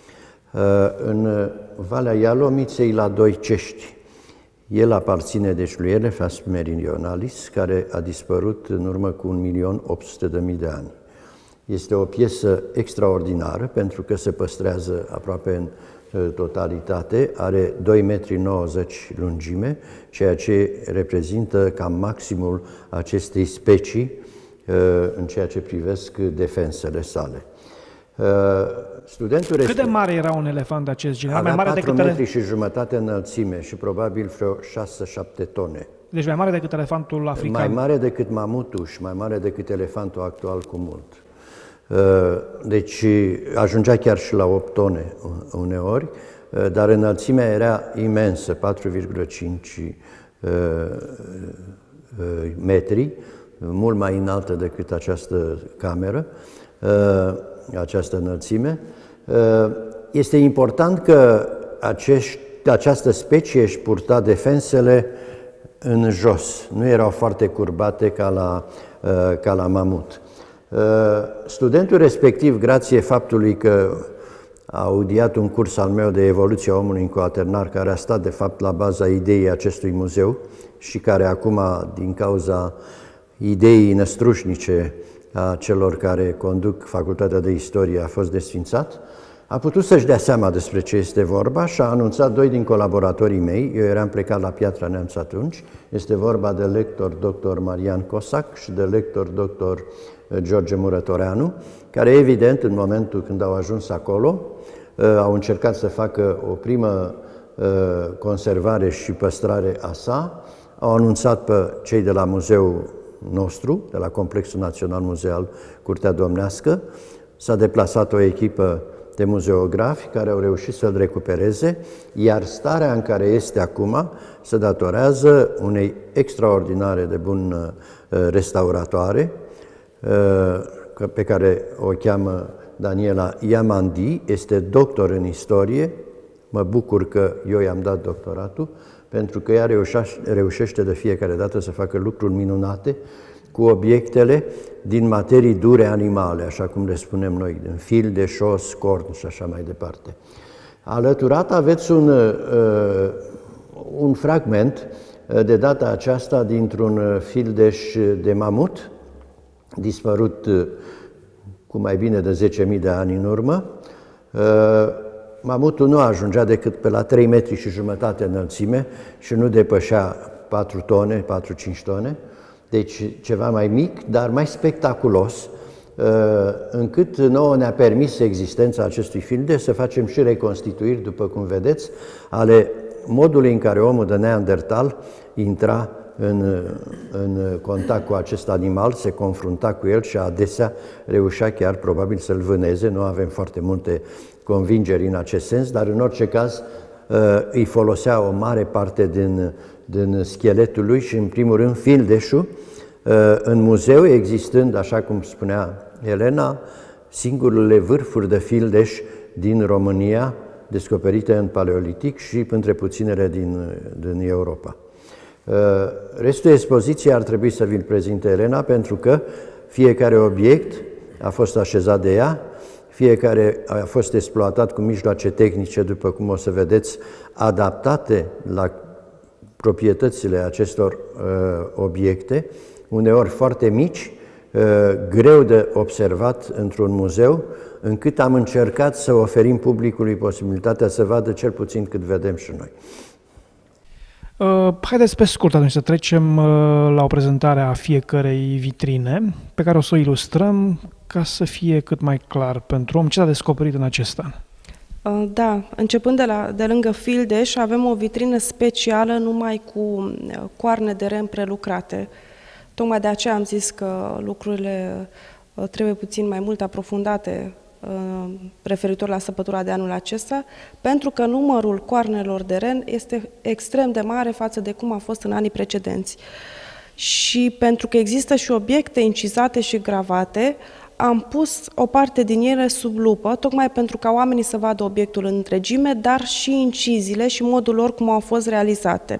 Speaker 3: în Valea Ialomiței la Doicești. El aparține deci lui Elephas meridionalis, care a dispărut în urmă cu un milion opt sute de mii de ani. Este o piesă extraordinară pentru că se păstrează aproape în totalitate, are doi virgulă nouăzeci metri lungime, ceea ce reprezintă cam maximul acestei specii în ceea ce privesc defensele sale. Studentul
Speaker 1: Cât de mare era un elefant de acest gen?
Speaker 3: Avea
Speaker 1: mai mare
Speaker 3: patru
Speaker 1: decât
Speaker 3: metri și jumătate înălțime și probabil vreo șase șapte tone.
Speaker 1: Deci mai mare decât elefantul african.
Speaker 3: Mai mare decât mamutul și mai mare decât elefantul actual cu mult. Deci ajungea chiar și la opt tone uneori, dar înălțimea era imensă, patru virgulă cinci metri, mult mai înaltă decât această cameră, această înălțime. Este important că acești această specie își purta defensele în jos, nu erau foarte curbate ca la, ca la mamut. Studentul respectiv, grație faptului că a audiat un curs al meu de evoluție a omului în quaternar, care a stat de fapt la baza ideii acestui muzeu și care acum, din cauza ideii năstrușnice a celor care conduc Facultatea de Istorie, a fost desfințat, a putut să-și dea seama despre ce este vorba și a anunțat doi din colaboratorii mei. Eu eram plecat la Piatra Neamț atunci. Este vorba de lector doctor Marian Cosac și de lector doctor George Murătoreanu, care evident în momentul când au ajuns acolo au încercat să facă o primă conservare și păstrare a sa, au anunțat pe cei de la muzeul nostru, de la Complexul Național Muzeal Curtea Domnească, s-a deplasat o echipă de muzeografi care au reușit să-l recupereze, iar starea în care este acum se datorează unei extraordinare de bun restauratoare, pe care o cheamă Daniela Iamandi, este doctor în istorie. Mă bucur că eu i-am dat doctoratul, pentru că ea reușește de fiecare dată să facă lucruri minunate cu obiectele din materii dure animale, așa cum le spunem noi, din fil de șos, corn și așa mai departe. Alăturat aveți un, uh, un fragment, de data aceasta, dintr-un fildeș de mamut, dispărut uh, cu mai bine de zece mii de ani în urmă. Uh, mamutul nu ajungea decât pe la trei metri și jumătate înălțime și nu depășea patru tone, patru-cinci tone. Deci ceva mai mic, dar mai spectaculos, încât nouă ne-a permis existența acestui fildeș să facem și reconstituiri, după cum vedeți, ale modului în care omul de Neandertal intra în, în contact cu acest animal, se confrunta cu el și adesea reușea chiar probabil să-l vâneze. Nu avem foarte multe convingeri în acest sens, dar în orice caz îi folosea o mare parte din, din scheletul lui și, în primul rând, fildeșul, în muzeu existând, așa cum spunea Elena, singurele vârfuri de fildeș din România descoperite în Paleolitic și între puținele din, din Europa. Restul expoziției ar trebui să vi-l prezinte Elena, pentru că fiecare obiect a fost așezat de ea, fiecare a fost exploatat cu mijloace tehnice, după cum o să vedeți, adaptate la proprietățile acestor uh, obiecte, uneori foarte mici, uh, greu de observat într-un muzeu, încât am încercat să oferim publicului posibilitatea să vadă cel puțin cât vedem și noi.
Speaker 1: Uh, haideți pe scurt atunci să trecem uh, la o prezentare a fiecărei vitrine, pe care o să o ilustrăm ca să fie cât mai clar pentru om ce a descoperit în acest an.
Speaker 2: Uh, da, începând de, la, de lângă fildeș, avem o vitrină specială numai cu uh, coarne de ren prelucrate. Tocmai de aceea am zis că lucrurile uh, trebuie puțin mai mult aprofundate referitor la săpătura de anul acesta, pentru că numărul coarnelor de ren este extrem de mare față de cum a fost în anii precedenți. Și pentru că există și obiecte incizate și gravate, am pus o parte din ele sub lupă, tocmai pentru ca oamenii să vadă obiectul în întregime, dar și inciziile și modul lor cum au fost realizate.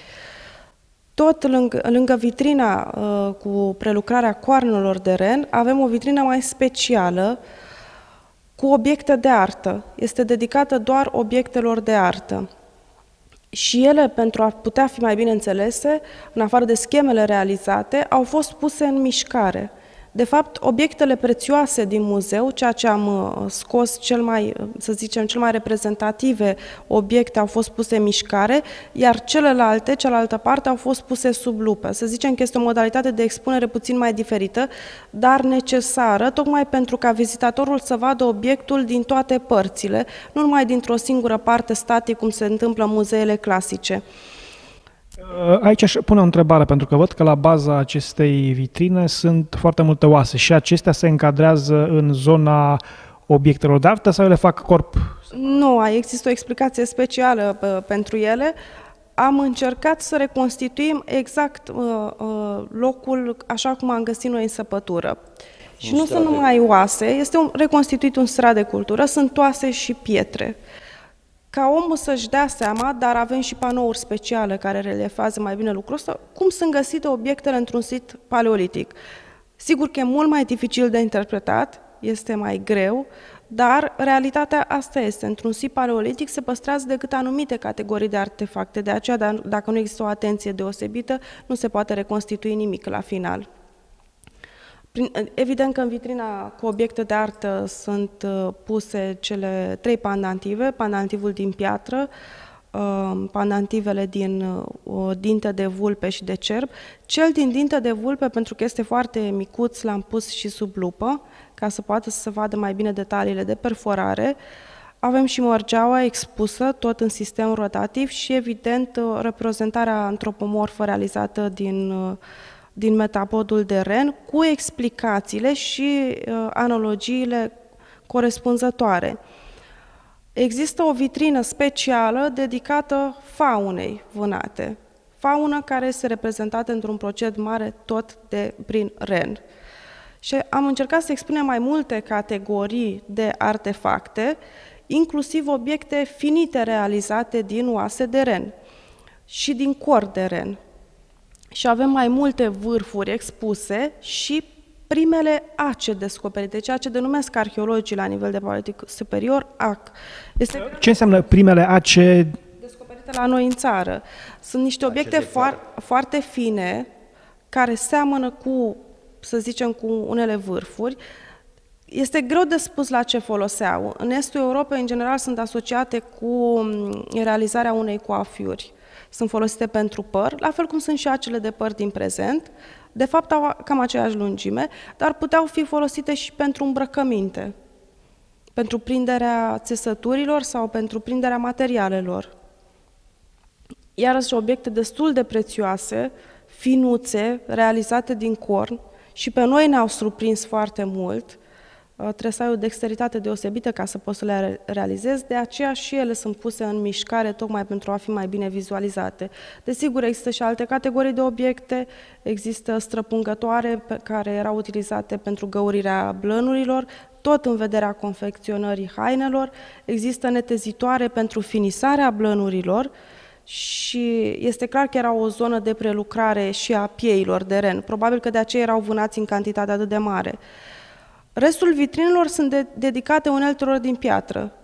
Speaker 2: Tot lângă, lângă vitrina uh, cu prelucrarea coarnelor de ren, avem o vitrină mai specială cu obiecte de artă. Este dedicată doar obiectelor de artă. Și ele, pentru a putea fi mai bine înțelese, în afară de schemele realizate, au fost puse în mișcare. De fapt, obiectele prețioase din muzeu, ceea ce am scos cel mai, să zicem, cel mai reprezentative obiecte au fost puse în mișcare, iar celelalte, cealaltă parte, au fost puse sub lupă. Să zicem că este o modalitate de expunere puțin mai diferită, dar necesară, tocmai pentru ca vizitatorul să vadă obiectul din toate părțile, nu numai dintr-o singură parte static, cum se întâmplă în muzeele clasice.
Speaker 1: Aici aș pune o întrebare, pentru că văd că la baza acestei vitrine sunt foarte multe oase și acestea se încadrează în zona obiectelor de artă sau le fac corp?
Speaker 2: Nu, există o explicație specială pentru ele. Am încercat să reconstituim exact uh, uh, locul așa cum am găsit noi în săpătură. Și un nu sunt numai oase, este un, reconstituit un strat de cultură, sunt oase și pietre. ca omul să-și dea seama, dar avem și panouri speciale care reliefează mai bine lucrul ăsta, cum sunt găsite obiectele într-un sit paleolitic. Sigur că e mult mai dificil de interpretat, este mai greu, dar realitatea asta este. Într-un sit paleolitic se păstrează decât anumite categorii de artefacte, de aceea dacă nu există o atenție deosebită, nu se poate reconstitui nimic la final. Evident că în vitrina cu obiecte de artă sunt puse cele trei pandantive, pandantivul din piatră, pandantivele din dinte de vulpe și de cerb. Cel din dinte de vulpe, pentru că este foarte micuț, l-am pus și sub lupă, ca să poată să se vadă mai bine detaliile de perforare. Avem și mărgeaua expusă, tot în sistem rotativ și, evident, reprezentarea antropomorfă realizată din, din metapodul de ren, cu explicațiile și uh, analogiile corespunzătoare. Există o vitrină specială dedicată faunei vânate, faună care este reprezentată într-un procent mare tot de prin ren. Și am încercat să expunem mai multe categorii de artefacte, inclusiv obiecte finite realizate din oase de ren și din cor de ren. Și avem mai multe vârfuri expuse și primele ace descoperite, ceea ce denumesc arheologii la nivel de paleolitic superior, A C. Este
Speaker 1: ce înseamnă primele ace
Speaker 2: descoperite la noi în țară? Sunt niște obiecte foar, foarte fine, care seamănă cu, să zicem, cu unele vârfuri. Este greu de spus la ce foloseau. În estul Europei, în general, sunt asociate cu realizarea unei coafiuri. Sunt folosite pentru păr, la fel cum sunt și acele de păr din prezent. De fapt, au cam aceeași lungime, dar puteau fi folosite și pentru îmbrăcăminte, pentru prinderea țesăturilor sau pentru prinderea materialelor. Iarăși obiecte destul de prețioase, finuțe, realizate din corn și pe noi ne-au surprins foarte mult. Trebuie să ai o dexteritate deosebită ca să poți să le realizezi, de aceea și ele sunt puse în mișcare tocmai pentru a fi mai bine vizualizate. Desigur, există și alte categorii de obiecte, există străpungătoare pe care erau utilizate pentru găurirea blănurilor, tot în vederea confecționării hainelor, există netezitoare pentru finisarea blănurilor și este clar că era o zonă de prelucrare și a pieilor de ren, probabil că de aceea erau vânați în cantitate atât de mare. Restul vitrinelor sunt de dedicate uneltelor din piatră.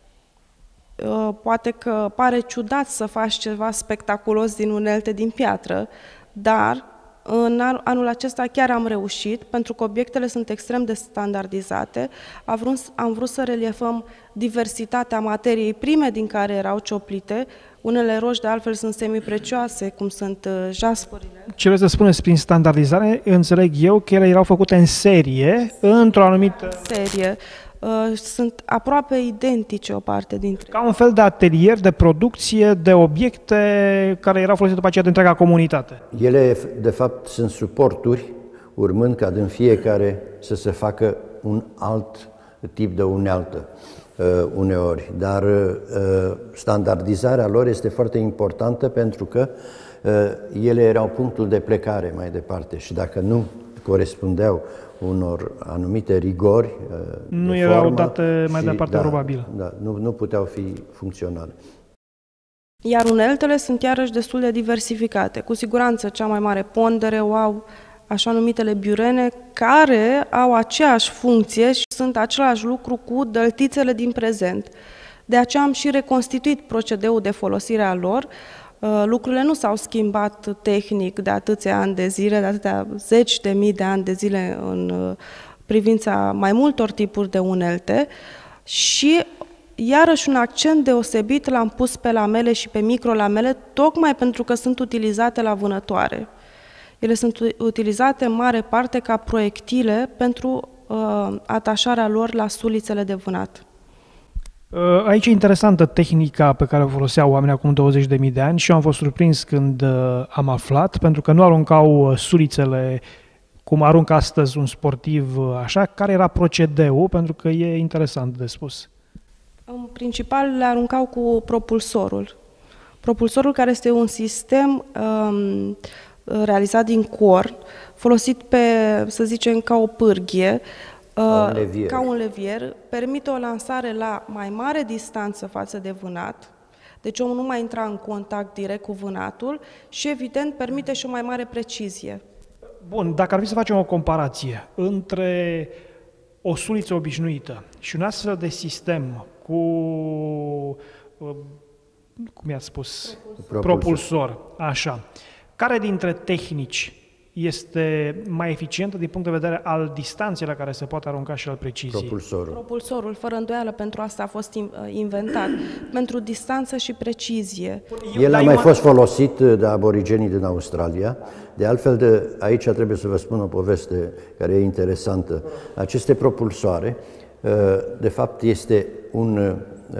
Speaker 2: Poate că pare ciudat să faci ceva spectaculos din unelte din piatră, dar în anul acesta chiar am reușit, pentru că obiectele sunt extrem de standardizate. Am vrut, am vrut să reliefăm diversitatea materiei prime din care erau cioplite. Unele roși, de altfel, sunt semiprecioase, cum sunt jaspurile.
Speaker 1: Ce vreți să spuneți prin standardizare? Înțeleg eu că ele erau făcute în serie, într-o anumită
Speaker 2: serie. Sunt aproape identice o parte dintre
Speaker 1: ca un fel de atelier de producție de obiecte care erau folosite după aceea de întreaga comunitate.
Speaker 3: Ele, de fapt, sunt suporturi, urmând ca din fiecare să se facă un alt tip de unealtă uneori, dar standardizarea lor este foarte importantă pentru că ele erau punctul de plecare mai departe și dacă nu corespundeau unor anumite rigori
Speaker 1: nu
Speaker 3: de
Speaker 1: erau
Speaker 3: formă,
Speaker 1: date mai
Speaker 3: și,
Speaker 1: departe,
Speaker 3: da,
Speaker 1: probabil.
Speaker 3: Da, nu, nu puteau fi funcționale.
Speaker 2: Iar uneltele sunt iarăși destul de diversificate. Cu siguranță cea mai mare pondere o au așa numitele biurene, care au aceeași funcție și sunt același lucru cu dăltițele din prezent. De aceea am și reconstituit procedeul de folosire a lor. Lucrurile nu s-au schimbat tehnic de atâția ani de zile, de atâtea zeci de mii de ani de zile în privința mai multor tipuri de unelte și iarăși un accent deosebit l-am pus pe lamele și pe microlamele, tocmai pentru că sunt utilizate la vânătoare. Ele sunt utilizate în mare parte ca proiectile pentru uh, atașarea lor la sulițele de vânat.
Speaker 1: Aici e interesantă tehnica pe care o foloseau oamenii acum douăzeci de mii de ani și eu am fost surprins când am aflat, pentru că nu aruncau sulițele cum aruncă astăzi un sportiv așa. Care era procedeul? Pentru că e interesant de spus.
Speaker 2: În principal le aruncau cu propulsorul. Propulsorul, care este un sistem um, realizat din corn, folosit pe, să zicem, ca o pârghie.
Speaker 3: Ca un levier.
Speaker 2: Ca un levier, permite o lansare la mai mare distanță față de vânat, deci omul nu mai intra în contact direct cu vânatul și, evident, permite și o mai mare precizie.
Speaker 1: Bun, dacă ar fi să facem o comparație între o suliță obișnuită și un astfel de sistem cu, cum i-ați spus, propulsor. propulsor, așa, care dintre tehnici este mai eficientă din punct de vedere al distanței la care se poate arunca și al preciziei?
Speaker 3: Propulsorul.
Speaker 2: Propulsorul, fără îndoială, pentru asta a fost inventat, pentru distanță și precizie.
Speaker 3: El a mai fost folosit de aborigenii din Australia. De altfel, de aici trebuie să vă spun o poveste care e interesantă. Aceste propulsoare, de fapt, este un,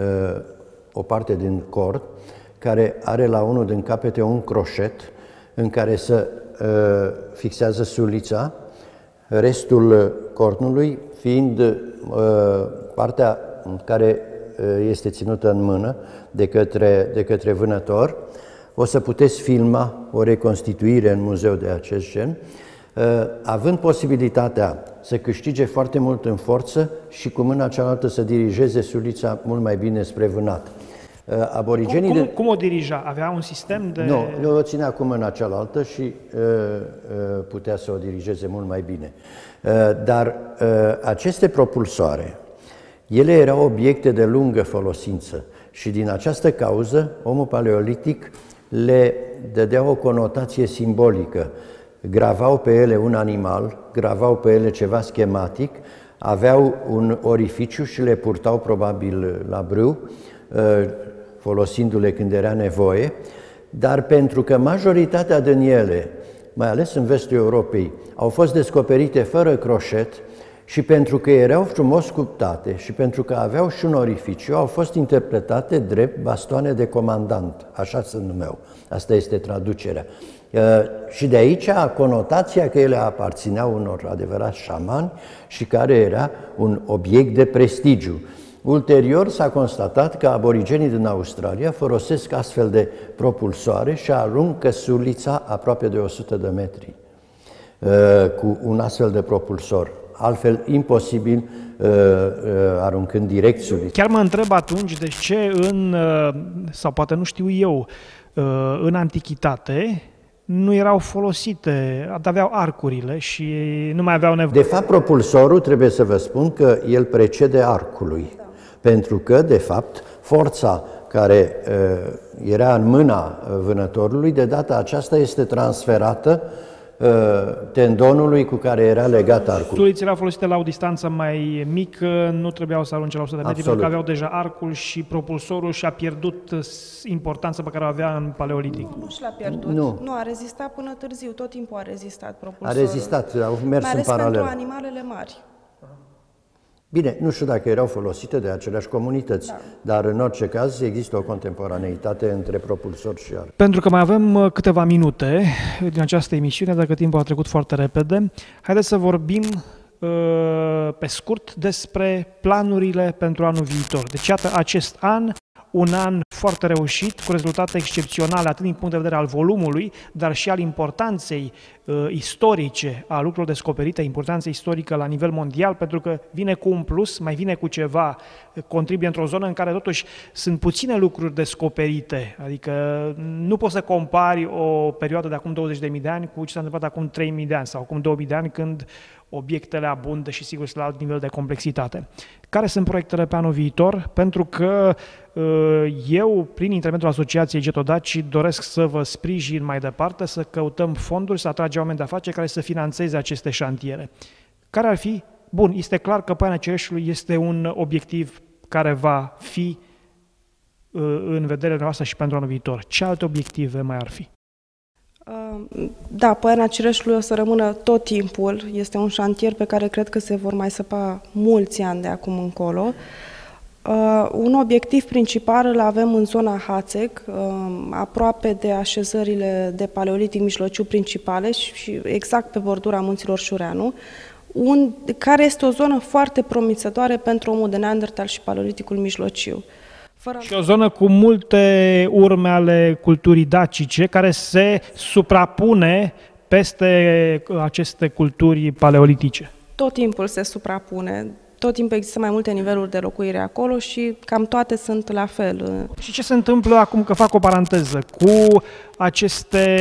Speaker 3: o parte din cord care are la unul din capete un croșet în care să fixează sulița, restul cornului fiind partea care este ținută în mână de către, de către vânător. O să puteți filma o reconstituire în muzeu de acest gen, având posibilitatea să câștige foarte mult în forță și cu mâna cealaltă să dirigeze sulița mult mai bine spre vânat. Aborigenii
Speaker 1: cum, cum,
Speaker 3: de...
Speaker 1: cum o dirija? Avea un sistem de...
Speaker 3: Nu, nu o ținea cu mâna cealaltă și uh, uh, putea să o dirigeze mult mai bine. Uh, dar uh, aceste propulsoare, ele erau obiecte de lungă folosință și din această cauză omul paleolitic le dădea o conotație simbolică. Gravau pe ele un animal, gravau pe ele ceva schematic, aveau un orificiu și le purtau probabil la brâu, folosindu-le când era nevoie, dar pentru că majoritatea din ele, mai ales în vestul Europei, au fost descoperite fără croșet și pentru că erau frumos sculptate și pentru că aveau și un orificiu, au fost interpretate drept bastoane de comandant, așa se numeau. Asta este traducerea. Și de aici conotația că ele aparțineau unor adevărați șamani și care era un obiect de prestigiu. Ulterior s-a constatat că aborigenii din Australia folosesc astfel de propulsoare și aruncă sulița aproape de o sută de metri cu un astfel de propulsor. Altfel, imposibil aruncând direct sulița.
Speaker 1: Chiar mă întreb atunci de ce în, sau poate nu știu eu, în antichitate nu erau folosite, aveau arcurile și nu mai aveau nevoie.
Speaker 3: De fapt, propulsorul, trebuie să vă spun că el precede arcului. Da. Pentru că, de fapt, forța care uh, era în mâna vânătorului, de data aceasta este transferată uh, tendonului cu care era legat arcul.
Speaker 1: Sulițele au folosite la o distanță mai mică, nu trebuiau să arunce la o sută de metri, pentru că aveau deja arcul și propulsorul și a pierdut importanța pe care o avea în paleolitic.
Speaker 2: Nu, nu și l-a pierdut.
Speaker 3: Nu.
Speaker 2: nu, a rezistat până târziu, tot timpul a rezistat propulsorul.
Speaker 3: A rezistat, au mers
Speaker 2: mai ales
Speaker 3: în paralel.
Speaker 2: pentru animalele mari.
Speaker 3: Bine, nu știu dacă erau folosite de aceleași comunități, da. Dar în orice caz există o contemporaneitate între propulsor și arc.
Speaker 1: Pentru că mai avem câteva minute din această emisiune, dacă timpul a trecut foarte repede, haideți să vorbim pe scurt despre planurile pentru anul viitor. Deci, iată, acest an, un an foarte reușit, cu rezultate excepționale, atât din punct de vedere al volumului, dar și al importanței uh, istorice a lucrurilor descoperite, importanța istorică la nivel mondial, pentru că vine cu un plus, mai vine cu ceva, contribuie într-o zonă în care totuși sunt puține lucruri descoperite, adică nu poți să compari o perioadă de acum douăzeci de mii de ani cu ce s-a întâmplat acum trei mii de ani sau acum două mii de ani, când obiectele abundă și sigur sunt la alt nivel de complexitate. Care sunt proiectele pe anul viitor? Pentru că eu, prin intermediul Asociației Getodaci, doresc să vă sprijin mai departe, să căutăm fonduri, să atragem oameni de afaceri care să financeze aceste șantiere. Care ar fi? Bun, este clar că Poiana Cireșului este un obiectiv care va fi în vederea noastră și pentru anul viitor. Ce alte obiective mai ar fi?
Speaker 2: Da, Poiana Cireșului o să rămână tot timpul. Este un șantier pe care cred că se vor mai săpa mulți ani de acum încolo. Uh, un obiectiv principal îl avem în zona Hațeg, uh, aproape de așezările de paleolitic mijlociu principale și, și exact pe bordura munților Șureanu, un, care este o zonă foarte promițătoare pentru omul de Neandertal și paleoliticul mijlociu.
Speaker 1: Fără... Și o zonă cu multe urme ale culturii dacice care se suprapune peste aceste culturi paleolitice.
Speaker 2: tot timpul se suprapune. Tot timpul există mai multe niveluri de locuire acolo și cam toate sunt la fel.
Speaker 1: Și ce se întâmplă acum, că fac o paranteză, cu aceste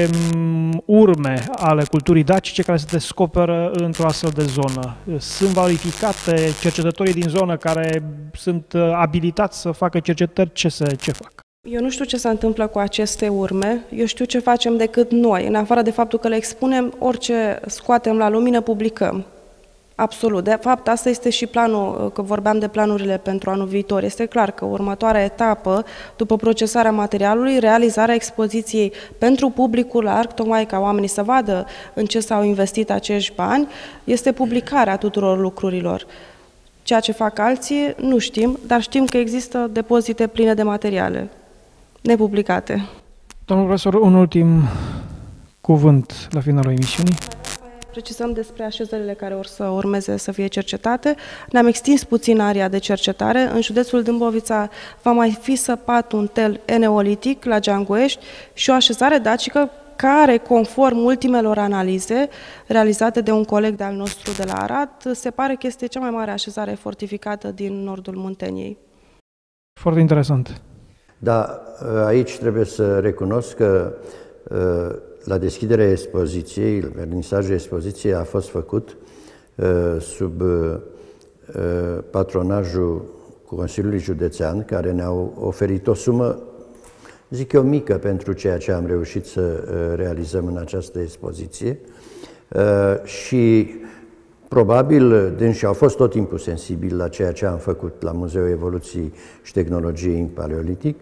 Speaker 1: urme ale culturii dacice care se descoperă într-o astfel de zonă? Sunt valorificate cercetătorii din zonă care sunt abilitați să facă cercetări? Ce, se, ce fac?
Speaker 2: Eu nu știu ce se întâmplă cu aceste urme, eu știu ce facem decât noi. În afară de faptul că le expunem, orice scoatem la lumină, publicăm. Absolut. De fapt, asta este și planul, că vorbeam de planurile pentru anul viitor. Este clar că următoarea etapă, după procesarea materialului, realizarea expoziției pentru publicul larg, tocmai ca oamenii să vadă în ce s-au investit acești bani, este publicarea tuturor lucrurilor. Ceea ce fac alții, nu știm, dar știm că există depozite pline de materiale nepublicate.
Speaker 1: Domnul profesor, un ultim cuvânt la finalul emisiunii.
Speaker 2: Precizăm despre așezările care or să urmeze să fie cercetate. Ne-am extins puțin area de cercetare. În județul Dâmbovița va mai fi săpat un tel eneolitic la Geangoiești și o așezare dacică care, conform ultimelor analize realizate de un coleg de-al nostru de la Arad, se pare că este cea mai mare așezare fortificată din nordul Munteniei.
Speaker 1: Foarte interesant.
Speaker 3: Da, aici trebuie să recunosc că la deschiderea expoziției, vernisajul expoziției a fost făcut sub patronajul Consiliului Județean, care ne-au oferit o sumă, zic eu, mică pentru ceea ce am reușit să realizăm în această expoziție. Și probabil dânsi au fost tot timpul sensibili la ceea ce am făcut la Muzeul Evoluției și Tehnologiei în Paleolitic,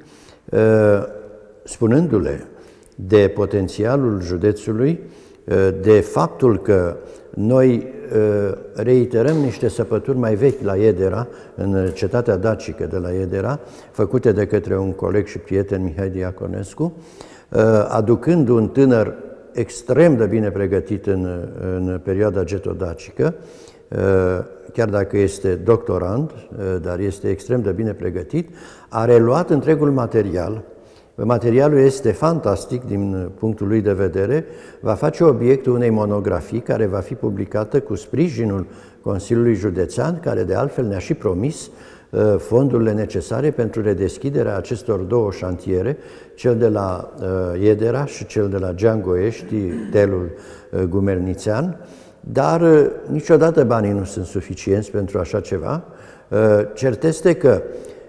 Speaker 3: spunându-le de potențialul județului, de faptul că noi reiterăm niște săpături mai vechi la Iedera, în cetatea dacică de la Iedera, făcute de către un coleg și prieten, Mihai Diaconescu, aducând un tânăr extrem de bine pregătit în, în perioada getodacică, chiar dacă este doctorand, dar este extrem de bine pregătit, a reluat întregul material. Materialul este fantastic din punctul lui de vedere, va face obiectul unei monografii care va fi publicată cu sprijinul Consiliului Județean, care de altfel ne-a și promis fondurile necesare pentru redeschiderea acestor două șantiere, cel de la Iedera și cel de la Geangoiești, telul gumelnițean, dar niciodată banii nu sunt suficienți pentru așa ceva. Cert este că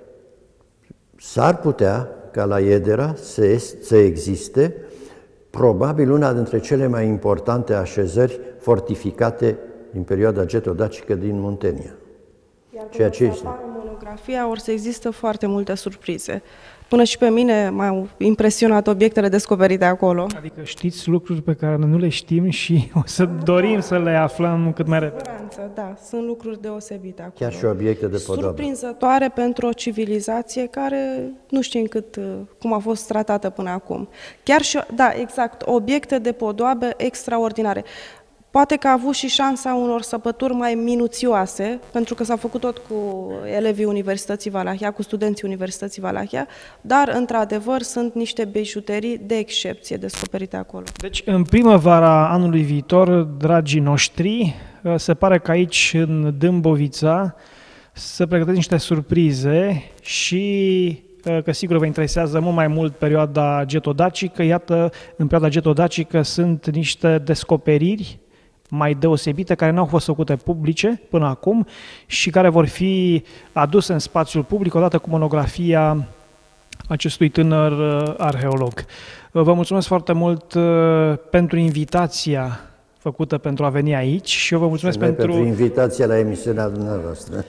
Speaker 3: s-ar putea ca la Iedera să, să existe probabil una dintre cele mai importante așezări fortificate din perioada getodacică din Muntenia.
Speaker 2: Iar ceea ce este monografia, or să există foarte multe surprize. Până și pe mine m-au impresionat obiectele descoperite acolo.
Speaker 1: Adică știți lucruri pe care noi nu le știm și o să dorim da. să le aflăm cât mai repede.
Speaker 2: Da, sunt lucruri deosebite acolo.
Speaker 3: Chiar și obiecte de podoabă.
Speaker 2: Surprinzătoare pentru o civilizație care nu știm cât, cum a fost tratată până acum. Chiar și, da, exact, obiecte de podoabă extraordinare. Poate că a avut și șansa unor săpături mai minuțioase, pentru că s-a făcut tot cu elevii Universității Valahia, cu studenții Universității Valahia, dar, într-adevăr, sunt niște bijuterii de excepție descoperite acolo.
Speaker 1: Deci, în primăvara anului viitor, dragii noștri, se pare că aici, în Dâmbovița, se pregătesc niște surprize și că sigur vă interesează mult mai mult perioada getodacică. Iată, în perioada getodacică sunt niște descoperiri mai deosebite, care nu au fost făcute publice până acum și care vor fi aduse în spațiul public odată cu monografia acestui tânăr arheolog. Vă mulțumesc foarte mult pentru invitația făcută pentru a veni aici și eu vă mulțumesc pentru...
Speaker 3: pentru invitația la emisiunea dumneavoastră.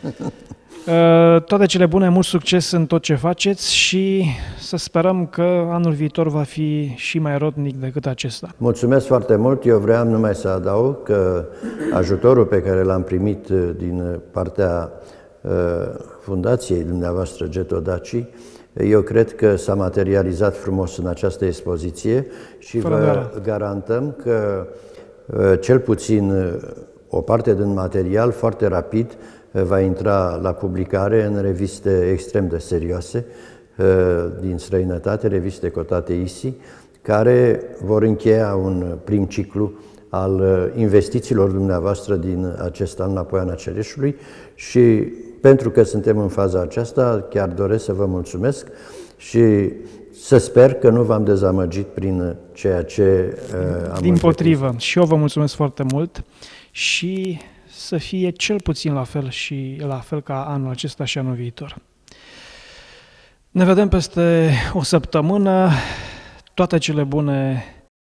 Speaker 1: Toate cele bune, mult succes în tot ce faceți și să sperăm că anul viitor va fi și mai rodnic decât acesta.
Speaker 3: Mulțumesc foarte mult. Eu vreau numai să adaug că ajutorul pe care l-am primit din partea fundației dumneavoastră Getodaci, eu cred că s-a materializat frumos în această expoziție și vă garantăm că cel puțin o parte din material foarte rapid va intra la publicare în reviste extrem de serioase din străinătate, reviste cotate I S I, care vor încheia un prim ciclu al investițiilor dumneavoastră din acest an la Poiana Cereșului și pentru că suntem în faza aceasta, chiar doresc să vă mulțumesc și să sper că nu v-am dezamăgit prin ceea ce uh, am
Speaker 1: Dimpotrivă, și eu vă mulțumesc foarte mult și să fie cel puțin la fel și la fel ca anul acesta și anul viitor. Ne vedem peste o săptămână. Toate cele bune